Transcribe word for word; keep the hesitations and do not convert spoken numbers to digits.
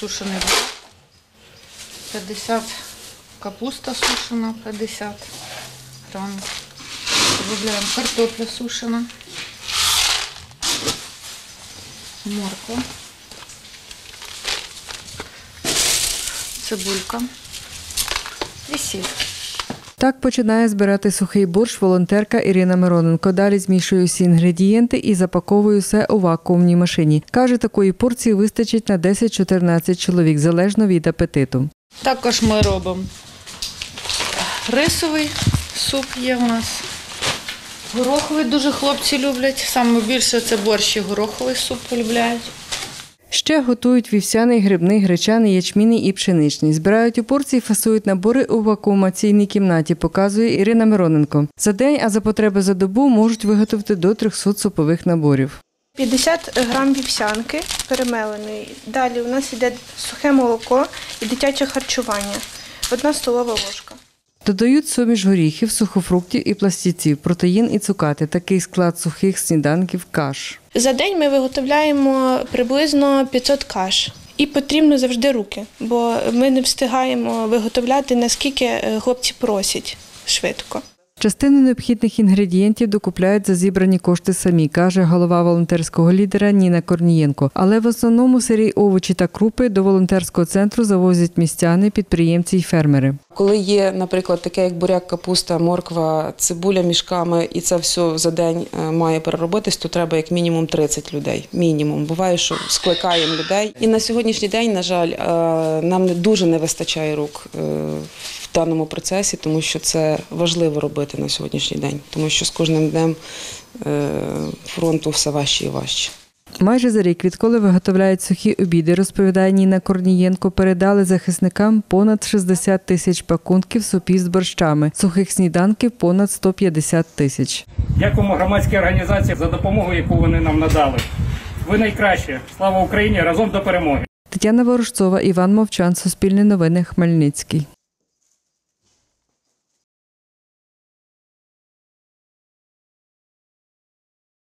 сушений буряк, п'ятдесят капуста сушена, п'ятдесят грам. Додаємо картопля сушена, морква, цибулька і сіль. Так починає збирати сухий борщ волонтерка Ірина Мироненко. Далі змішує всі інгредієнти і запаковує все у вакуумній машині. Каже, такої порції вистачить на десять-чотирнадцять чоловік, залежно від апетиту. Також ми робимо рисовий суп є у нас. Гороховий дуже хлопці люблять. Саме більше це борщ і гороховий суп полюбляють. Ще готують вівсяний, грибний, гречаний, ячмінний і пшеничний. Збирають у порції, фасують набори у вакуумаційній кімнаті, показує Ірина Мироненко. За день, а за потреби за добу можуть виготовити до трьохсот супових наборів. п'ятдесят грам вівсянки перемеленої. Далі у нас йде сухе молоко і дитяче харчування. Одна столова ложка. Додають суміш горіхів, сухофруктів і пластівців, протеїн і цукати. Такий склад сухих сніданків каш. За день ми виготовляємо приблизно п'ятсот каш. І потрібно завжди руки, бо ми не встигаємо виготовляти, наскільки хлопці просять швидко. Частину необхідних інгредієнтів докупляють за зібрані кошти самі, каже голова волонтерського лідера Ніна Корнієнко. Але в основному сирі овочі та крупи до волонтерського центру завозять містяни, підприємці й фермери. Коли є, наприклад, таке як буряк, капуста, морква, цибуля мішками, і це все за день має переробитись, то треба як мінімум тридцять людей. Мінімум. Буває, що скликаємо людей. І на сьогоднішній день, на жаль, нам не дуже не вистачає рук в даному процесі, тому що це важливо робити на сьогоднішній день, тому що з кожним днем фронту все важче і важче. Майже за рік, відколи виготовляють сухі обіди, розповідає Ніна Корнієнко, передали захисникам понад шістдесят тисяч пакунків супів з борщами, сухих сніданків понад сто п'ятдесят тисяч. Дякуємо громадській організації за допомогу, яку вони нам надали. Ви найкращі. Слава Україні! Разом до перемоги! Тетяна Ворожцова, Іван Мовчан, Суспільне новини, Хмельницький.